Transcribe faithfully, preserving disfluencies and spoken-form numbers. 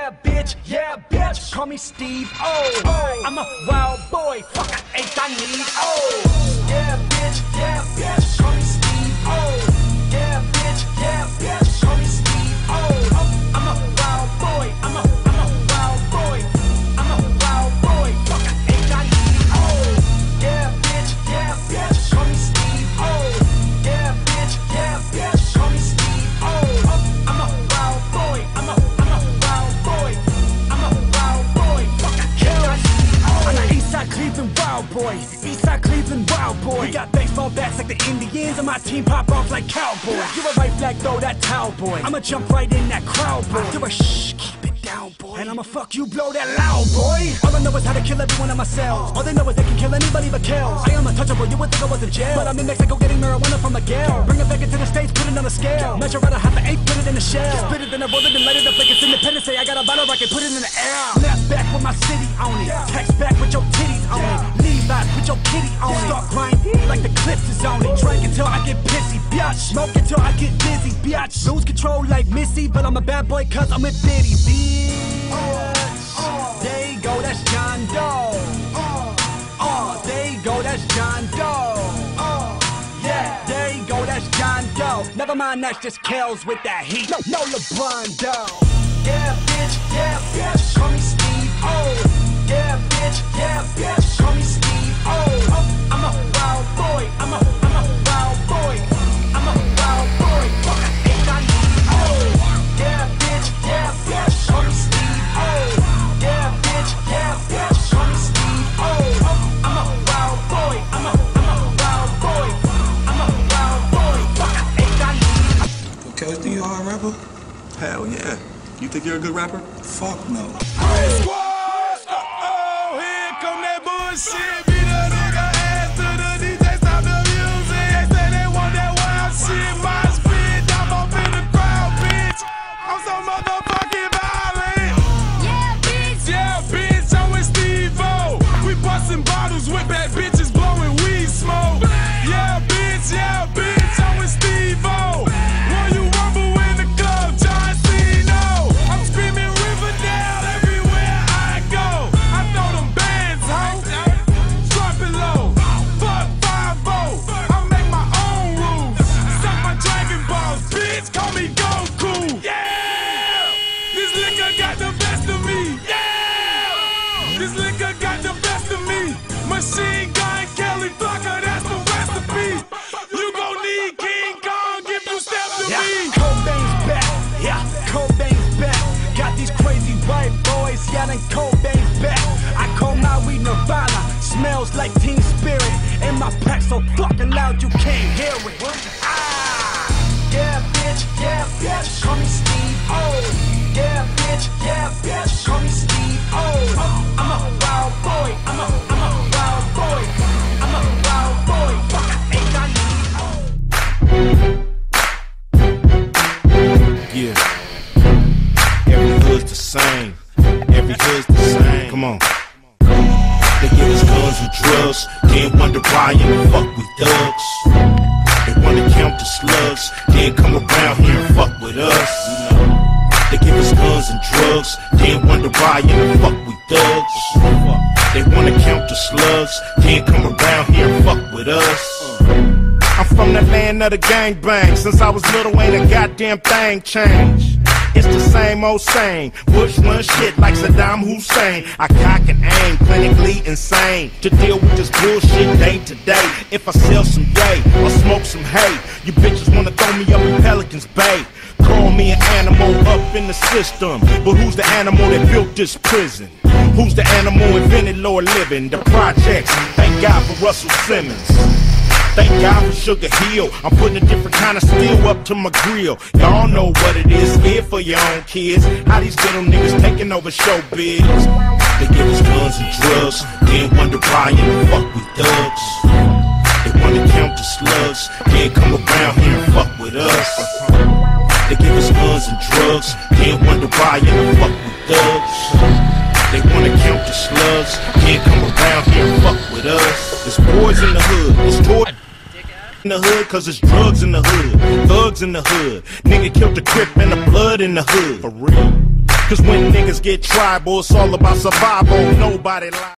Yeah, bitch, yeah, bitch. Call me Steve O. Oh, I'm a wild boy. Fuck, I ain't I need. Oh, yeah, bitch, yeah, bitch. Call me Steve O. Yeah, bitch, yeah, bitch. Call me Steve O. Oh, I'm a wild boy. I'm a, I'm a wild boy. I'm a wild boy. Fuck, I ain't I need. Oh, yeah, bitch, yeah, bitch. Call me Steve O. Yeah, bitch, yeah, bitch. Call me Steve O. Oh, I'm a wild boy. I'm a, I'm a wild boy. I'm a wild boy. Fuck, I ain't I need. Oh, I'm an Eastside Cleveland wild boy. Eastside Cleveland wild boy. We got baseball bats like the Indians, and my team pop off like cowboys. You're a right flag, throw that towel, boy. I'ma jump right in that crowd, boy. You're a shh, keep it down, boy. And I'ma fuck you, blow that loud, boy. All I know is how to kill everyone in my cells. All they know is they can kill anybody but kills. I am untouchable, you would think I was in jail, but I'm in Mexico getting marijuana from Miguel. Bring it back into the States, put it on a scale. Measure out a half an eight, put it in a shell. Spit it, then I roll it and light it up like it's Independence Day. I got a bottle rocket, put it in the air. Snap back with my city on it. Text back with your titties on it. Levi's with your kitty on it. Start grinding like the clips is on it. Drink until I get pissy, biatch. Smoke until I get dizzy, biatch. Lose control like Missy, but I'm a bad boy cause I'm with Diddy, bitch. There you go, that's John Doe. Oh, there you go, that's John Doe. Yeah, there you go, that's John Doe. Never mind, that's just Kells with that heat. No, no LeBron Doe. Yeah, bitch, yeah, bitch. Call me Steve O. Yeah, bitch, yeah, bitch. Call me Steve O. Oh, I'm a wild boy. I'm a, I'm a wild boy. I'm a wild boy. Fuck, I ain't I need. Oh, yeah, bitch, yeah, bitch. Call me Steve O. Yeah, bitch, yeah, bitch. Call me Steve O. Oh, I'm a wild boy. I'm a, I'm a wild boy. I'm a wild boy. Fuck, I ain't I need. Okay, think you are a rapper? Hell yeah. You think you're a good rapper? Fuck no. Squad! Uh-oh, here come that bullshit. Beat a nigga ass to the D J, stop the music. They say they want that wild shit. My spit, I'm up in the crowd, bitch. I'm so motherfucking violent. Yeah, bitch. Yeah, bitch, I'm with Steve-O. We busting bottles with bad bitches blowing weed smoke. Yeah, bitch, yeah, bitch, I'm with Steve-O. Will you rumble in the club, John Cena? I'm screaming Riverdale everywhere I go. I throw them bands, ho. Drop it low. Fuck five oh. I make my own rules. Suck my Dragon Balls, bitch. Call me Goku. Yeah. This liquor got the best of me. Yeah. This liquor got the best of me. Machine Gun Kelly Flacka, that's the recipe. You gon' need King Kong if you step to Yeah, me. Cobain's back. Yeah, Cobain's back. Got these crazy white boys yelling Cobain's back. I call my weed Nirvana. Smells like Teen Spirit. And my pack so fucking loud you can't hear it. Ah, yeah, bitch, yeah, bitch. Call me Steve O. Yeah, bitch, yeah, bitch. Call me Steve O. Oh, I'm a wild boy. I'm a, I'm a wild boy. I'm a wild boy. Fuck, I ain't I need. Yeah. Every hood's the same. Every hood's the same. Come on. They give us guns and drugs. Then wonder why in the fuck we thugs. They wanna count the slugs. Then come around here and fuck with us. They give us guns and drugs. Then wonder why in the fuck we thugs. They wanna count the slugs. Then come around here and fuck with us. I'm from the land of the gangbang. Since I was little, ain't a goddamn thing changed. It's the same old same. Bush run shit like Saddam Hussein. I cock and aim, clinically insane. To deal with this bullshit day to day. If I sell some yay or smoke some hay, you bitches wanna throw me up in Pelican's Bay. Call me an animal up in the system. But who's the animal that built this prison? Who's the animal invented lower living? The projects. Thank God for Russell Simmons. Thank God for Sugar Hill. I'm putting a different kind of steel up to my grill. Y'all know what it is, here for your own kids. How these little niggas taking over showbiz. They give us guns and drugs, then wonder why in the fuck we thugs. They wanna count the slugs, then come around here and fuck with us. They give us guns and drugs, then wonder why in the fuck we thugs. They wanna count the slugs, then come around here and fuck with us. There's boys in the hood, there's toys in the hood, cause it's drugs in the hood, thugs in the hood. Nigga killed the Crip and the blood in the hood. For real. Cause when niggas get tribal, it's all about survival. Nobody lies.